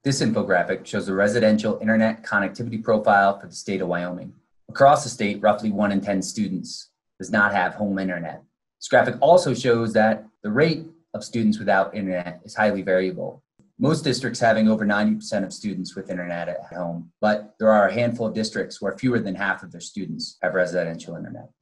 This infographic shows the residential internet connectivity profile for the state of Wyoming. Across the state, roughly 1 in 10 students does not have home internet. This graphic also shows that the rate of students without internet is highly variable. Most districts having over 90% of students with internet at home, but there are a handful of districts where fewer than half of their students have residential internet.